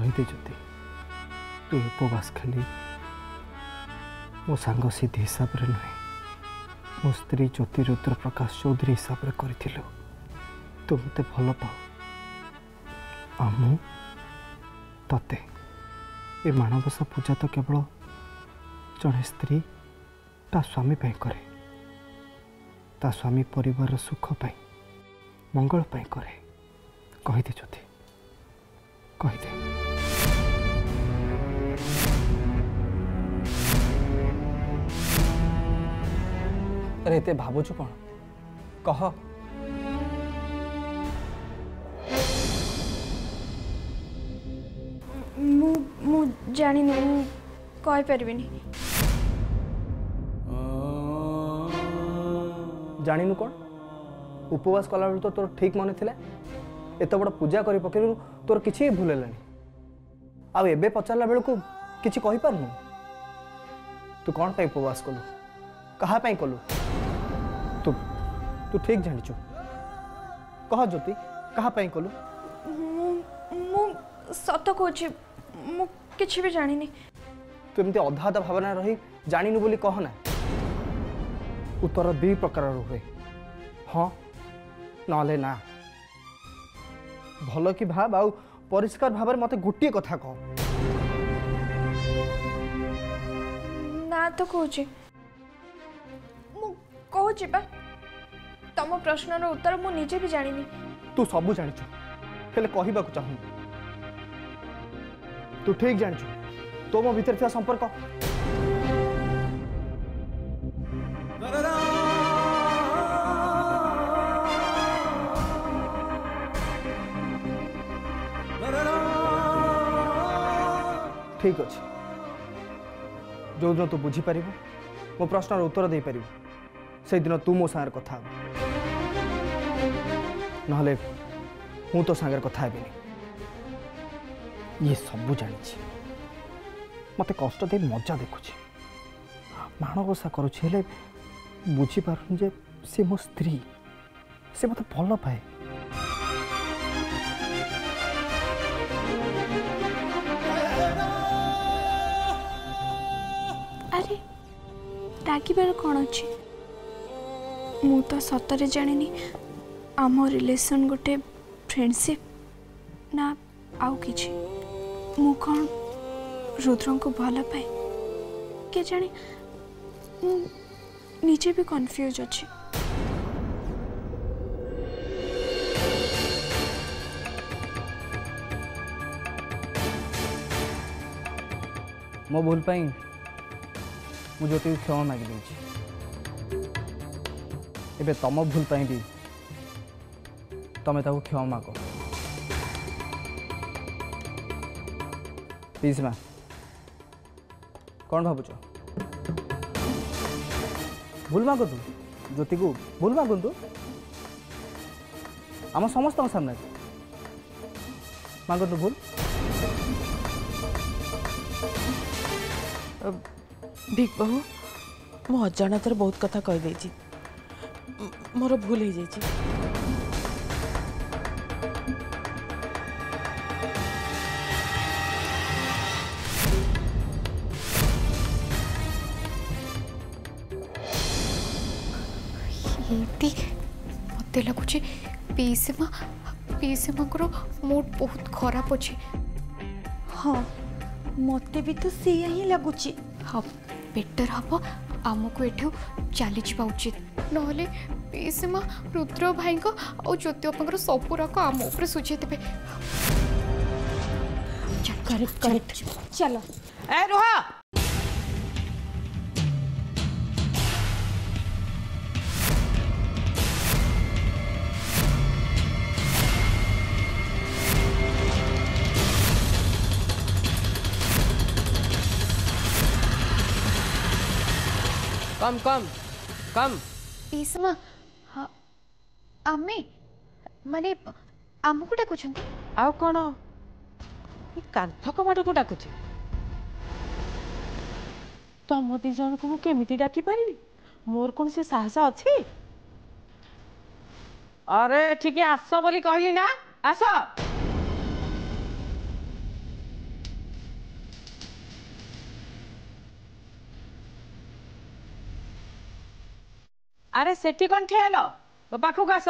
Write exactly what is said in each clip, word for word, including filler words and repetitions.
कहीदे ज्योति तू उपवास खाली मो सांग सिद्धि हिसाब से नुहे मो स्त्री ज्योति रुद्र प्रकाश चौधरी हिसाब से कर तू मत भल पाऊ ते ए माणवसा पूजा तो केवल जड़े स्त्री ता स्वामी पाई करे ता स्वामी परिवार सुख पाई मंगल पाई करे कहीदे ज्योति कहीदे अरे एते भावुचु कौन कह मु मु जानी नहीं कहि परबिनी जानिनु कौन उपवास कला तो तोर ठीक मन थिला एत बड़ पूजा करी पकेरु तोर किछि भूल हेलानी आ एबे पचारला बेल को किछि कहि पारनु तू कौन पे उपवास कलु कहा पे कलु तू तू ठीक जानिचु कह ज्योति कहा पे कलु मु मु सत कहछि मु किछि भी जानिनी तू एमती अधा अधा भावना रही जानिनु बोली कह ना उत्तर दुई प्रकार हुए हाँ नले ना भल कि भाव आउ परिष्कार भाव में मत गोटे कथा कह ना तो कहछि मु कहछि बा तम प्रश्नर उत्तर मु निजे भी जानिनी तू सब जानिछु हेले कहबाकू चाहू तू ठीक जानिछु तो मो भीतर थिया संपर्क ठीक अच्छे जो दिन तू बुझीपार मो प्रश्नर उत्तर दे पार से दिन तू मो सागर कथा नहले हूँ तो सागर कथा ये सब जानी मत कष्ट दे मजा देखुची माणवसा करुचे बुझीपार जे सी मो स्त्री से मत भल पाए अरे रागिबार कौन अच्छी मु तो सतरे जानी आम रिलेशन गोटे फ्रेंडशिप ना आउ किछि मु कौन रुद्र को भल पाए के जाने मु निजे भी कंफ्यूज अच्छी मो भूल पाई मु ज्योति क्षमा मागी एबे तम भूल पाई भी तमें ताको क्षमा माग पीसमा कौन भावुच भूल माग तू ज्योति को भूल माग तू आम समस्त सामने माग तू भूल भिक बहु मु अजाणत बहुत कथा कही मोर भूल हो जाइए मत लगुच पीसीमा पीसीमा मूड बहुत खराब अच्छे हाँ मत भी तो सी ही लगुच हाँ बेटर हम आमको एठू चली जावा उचित नहले पीसीमा रुद्र भाई और ज्योति बापा सबूराक आम उपर सुझे देवे करेक्ट करेक्ट चलो ए रुहा कम कम कम पीसीमा हाँ आमे माने आमको डाकुछ आउ कौन कांथ कबाड़ को डाकुछ तुम दी जन को केमिति डाकी पारि मोर कौन से साहस अच्छी अरे ठीक है आस बोली कहली ना आस अरे सेठी कौन ठिया हेलो मो पाखक आस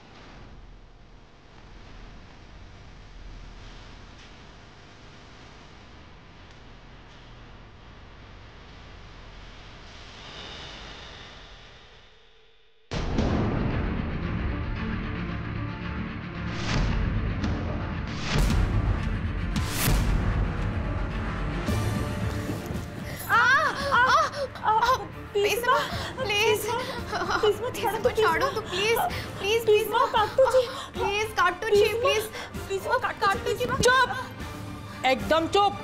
पीसमा प्लीज पीसमा छाड़ दो छाड़ो तो प्लीज प्लीज प्लीज पीसमा काटू जी प्लीज काटो जी प्लीज पीसमा काटू जी चुप एकदम चुप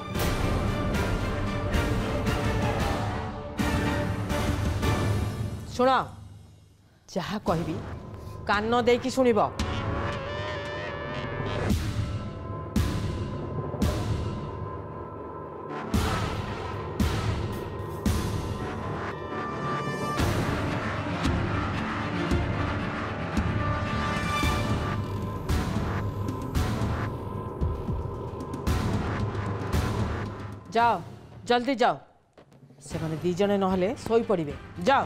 शुण जहा कहबी कान देकी शुणिब जाओ जल्दी जाओ से माने दी जने नहले सोई पड़िबे जाओ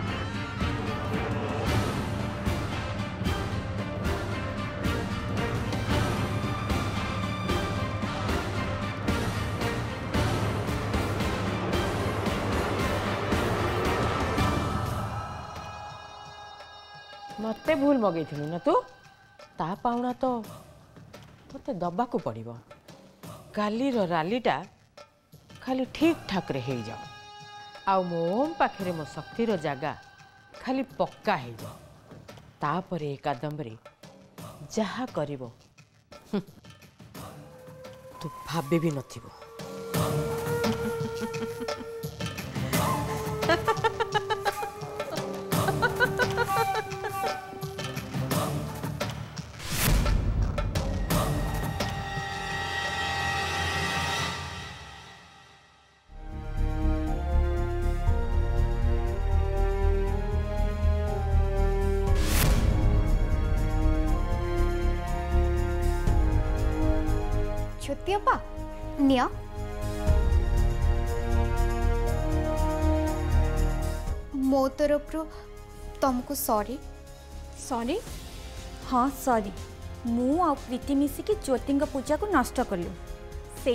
मते भूल मगई थी ना तू ता पाउना तो तोते दबा को पड़िबो काली रो रालीटा खाली ठीक ठाक रे हो जाओ आउ मो पाखे मो शक्ति रो जगह खाली पक्का हो जाओ तापर ए कादम्बरी जहा करिवो तू भाबे भी नथिबो छोटियापा निया मो तरफ तुमको सॉरी सॉरी हाँ सॉरी मु आ प्रीति मिसिकी ज्योति पूजा को नष्ट कलु से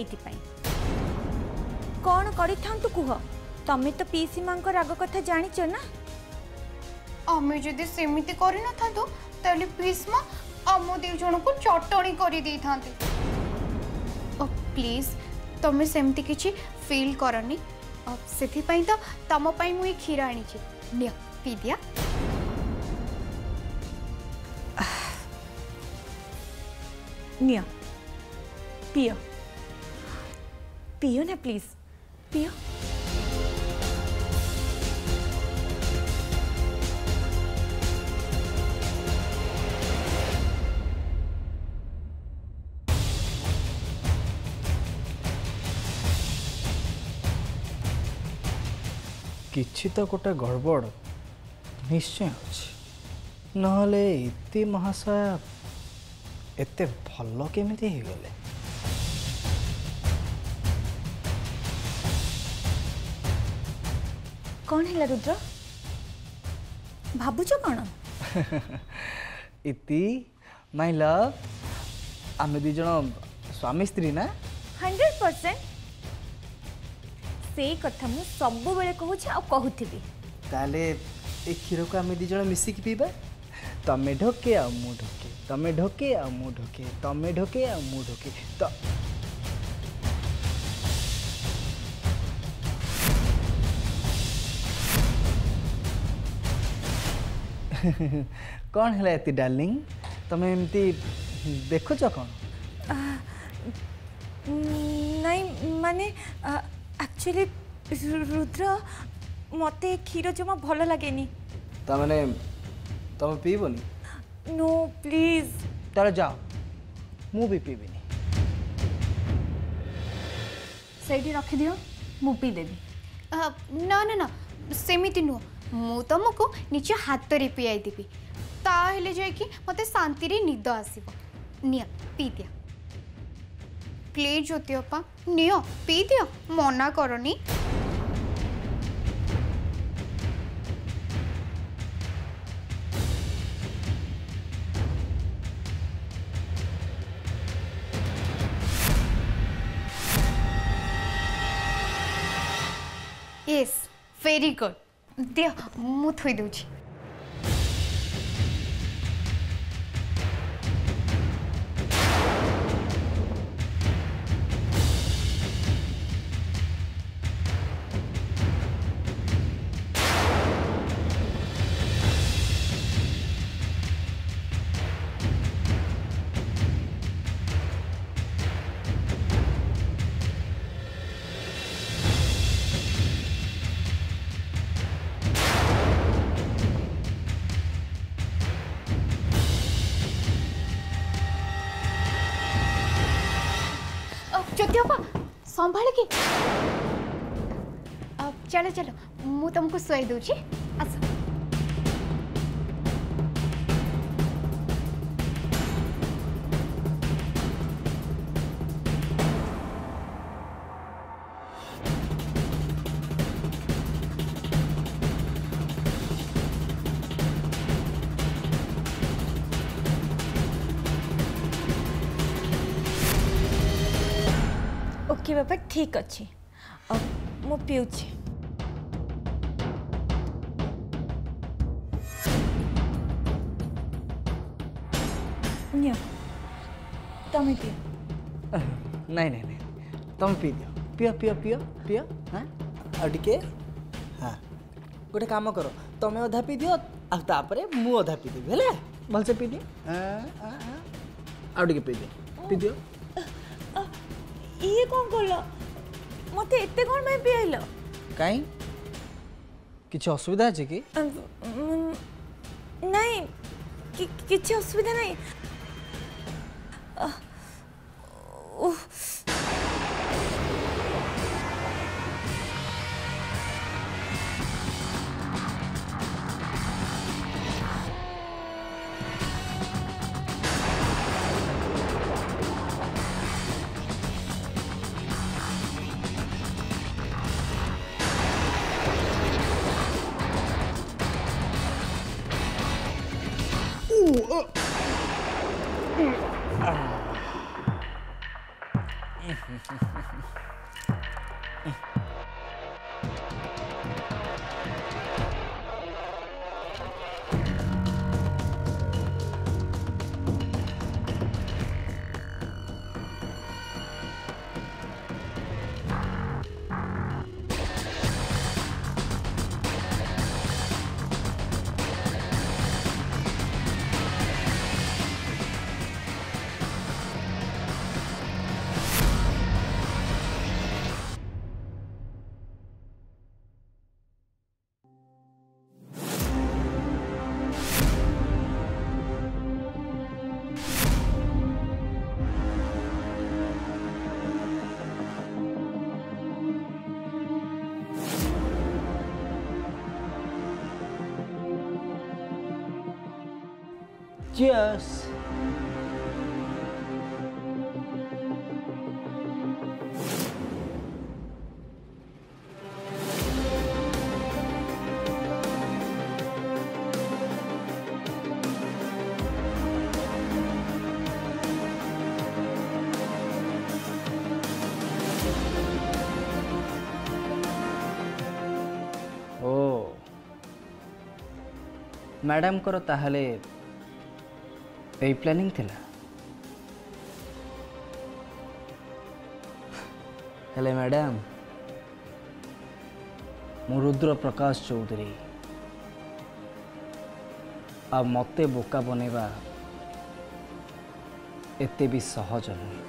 कौन कर कुह तमें तो पीसी माँ राग कथा जानिच ना आमे जदि सेमिति करि न था तो तले पीसमा आम दी जन को चटणी करि दी थांते प्लीज तमें सेमती किछि फील करनी से तो तम पाई मु क्षीर आनी निया पी दिया निया पियो पियो ना प्लीज पियो किछि तो गोटे गड़बड़ निश्चय अच्छे नहले इति महाशय एते भल केमिति हो गले कौन है रुद्र भाबुच कौन इति माय लव आमे दी जन स्वामी स्त्री ना हंड्रेड परसेंट से कथा मु सब बेले कहूँ आ कहूथी ताले ए क्षीर को आमे दी जन मिसिकी पीबा तमे ढोके आ मु ढोके तमे ढोके आ मु ढोके तमे ढोके आ मु ढोके तो कौन है एति डार्लिंग तमे एमती देखुच कौन नहीं माने एक्चुअली रुद्र मते क्षीर जमा भल लगे तमने तुम पीबनी नो प्लीज तारे जाओ मु भी पीबिनी सेठी रखी दियो मु पी देबी ना ना ना सेमिति नुह मु तुमको निज हाथ रे पियाई देबी ताहेले जाय कि मते शांति रे निद आसीबो निया पी दिया प्लीज ज्योतिअपा नियो पी दियो मना करनी यस वेरी गुड दियो मु थोई दूची ज्योति अपा संभाल के अब चलो चलो मु तुमको सुई दूची आस ओके बाबा ठीक अच्छे अब मु पीऊची नियो तमे पियो नहीं नहीं नहीं तुम पी दियो पियो पियो पियो पियो हाँ और टिके हाँ गोटे काम करो तुम्हें अधा पी दियो आ तापरे मु अधा पी देबी हेले भलसे पी दियो हाँ हाँ हाँ और टिके पी दियो पी दियो ये कौन कल मत एते कौन मैं पियाइल कहीं किसी असुविधा है कि नहीं कि, किसी असुविधा नहीं उह Cheers. ओ मैडम करो ताहले ए प्लानिंग थिला हेले मैडम मु रुद्र प्रकाश चौधरी आ मते बोका बनेबा एते भी सहज नहीं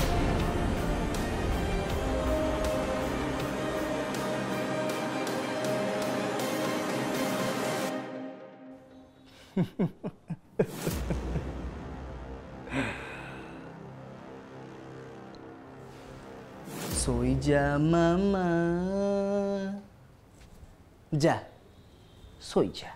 सोई जा मामा जा सोई जा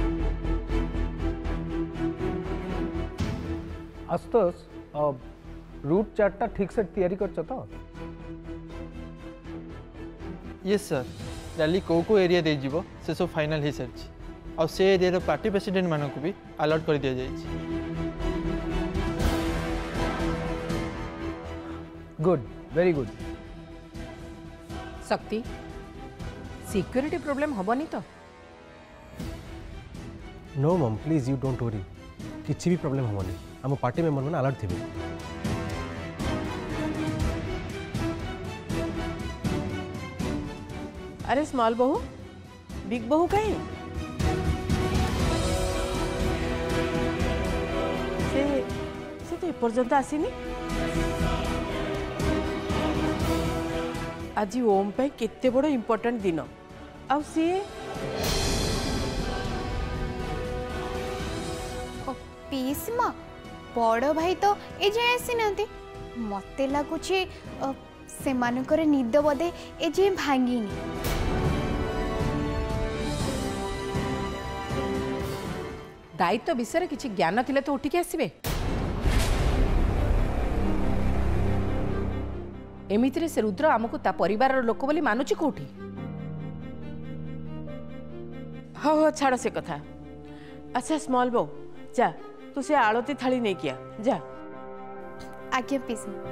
आशुतोष अब रूट चार्टटा ठीक से तैयारी करछ तो यस सर रैली को को एरिया दे जीवो से सब फाइनल हो सारी आ से एरिया पार्टी प्रेसिडेंट मानक भी अलर्ट कर दिया जाए। Good very good. Shakti security problem हबनी तो नो मम प्लीज यू डोंट वरी किसी भी प्रॉब्लम हमनी आम पार्टी मेंबर मैंने अलर्ट थे। अरे स्मॉल बहू बिग बहू कहीं से से तो एपर्यंत आसीनी। आज ओम पे केते बड़ इम्पोर्टेंट दिन आ सी पीसमा बड़ भाई तो ए जे आसी नांती मते लागुची से मानकर निद बदे ए जे भांगीनी। दायित्व विषय किसी ज्ञान थिले तो उठिक आसबे। एमितिरे से रुद्र आमको ता परिवार लोक बोली मानुची कोठी। हाँ हाँ छाड़ से कथा। अच्छा स्मॉल बो जा तू से आलती थाली नहीं किया जा। आज्ञा पीसमा।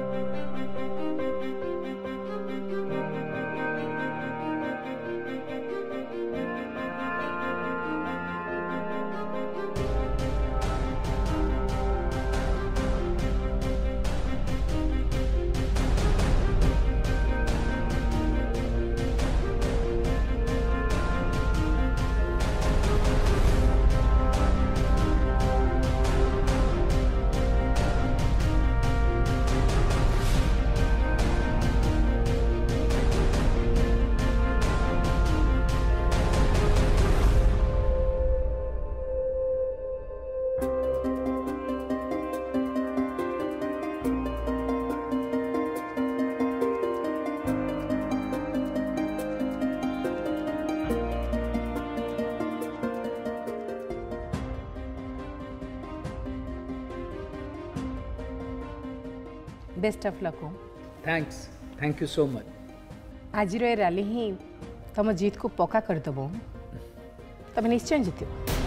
Best of luck. Thanks thank you so much. आज रैली ही तुम जीत को पक्का करदेव तुम निश्चय जीत।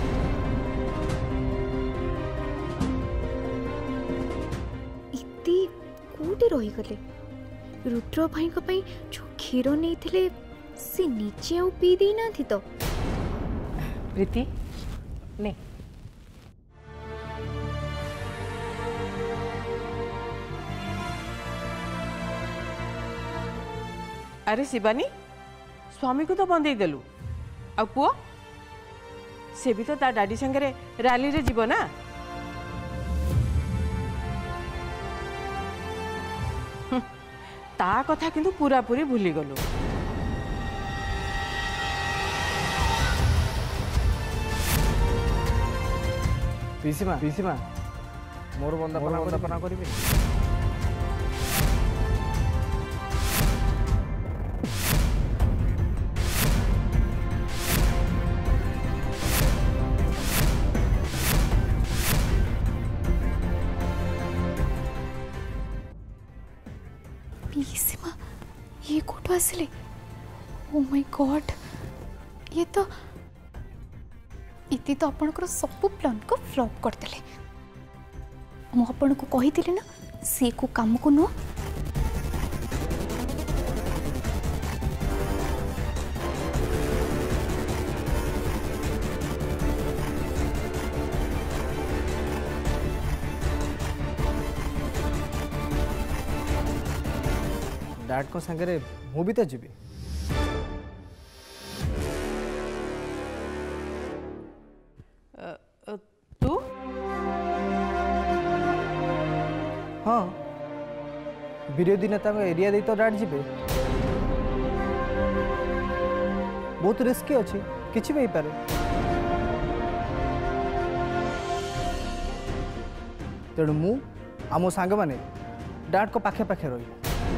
इति कोटी रही गले रुद्र भाई को पई जो क्षीर नहीं थिले से नीचे आ पी दी ना थी तो प्रीति ने अरे शिवानी स्वामी को तो बंदे देलु आ पुओ से भी तो ता डाडी संगे रैली रे जीव ना। ता कथा किंतु पूरा पूरी भूली गलु। पीसीमा पीसीमा मोर बंदपना बंदपना करिवे। पीसीमा ये कोठो आसिले ओ माय गॉड ये तो इति तो आपनकर सब प्लान को फ्लॉप कर देले। मु आपन को कहि दिले ना से को काम को नो डैड को संगे मु भी तो जीवी। तू हाँ विरोधी नेता एरिया दे तो डैड जीवे बहुत रिस्की अच्छी किसी भी पारे। तेणु मु आम सांग माने डैड को पाखे पाखे रही।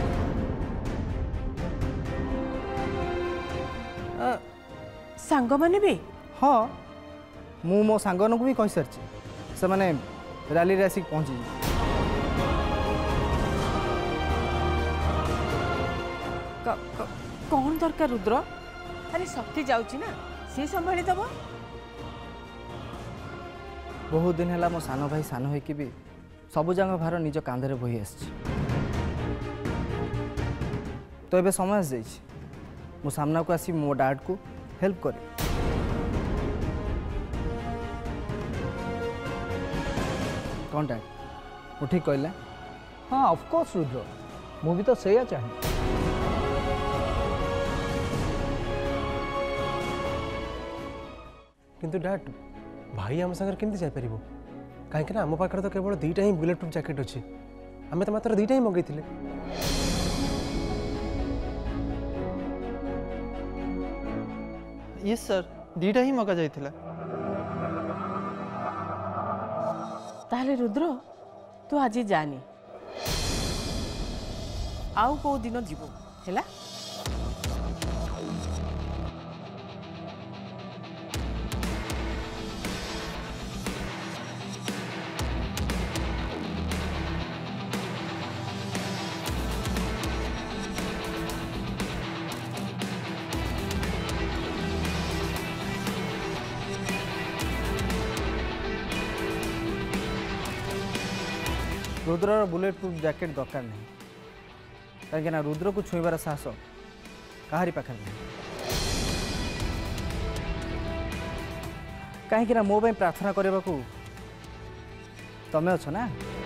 सांग माने भी हाँ मु मो सांगन को भी कही सारी से माने रैली रे आसिक पहुंची। कौन दरकार रुद्र अरे शक्ति जाऊची ना सी संभाली दब बहुत दिन है मो सान भाई सान होइकी भी सबुजाक भार निज कांधे बोही आस तो ये समय आस मु सामना को आसी मो डैड को हेल्प करे कौन डैड मु ठीक कहला हाँ ऑफ कोर्स रुद्र मु भी तो सैया चाहे किंतु डैड भाई आम सागर केमती जापर कहीं आम पाखे तो केवल दुईटा ही बुलेट प्रूफ जैकेट अच्छी आम तो मात्र दुईटा ही मंगई यस सर दीटा ही मगा जाइथिला ताहले रुद्र तू आज जानी आउ को दिन जीवो हैला रुद्र बुलेट प्रूफ जैकेट दरकार नहीं कहीं रुद्र को छुईबार साहस कहारी पाखे नहीं कहीं मो प्रार्थना करने को तमें अच्छ ना।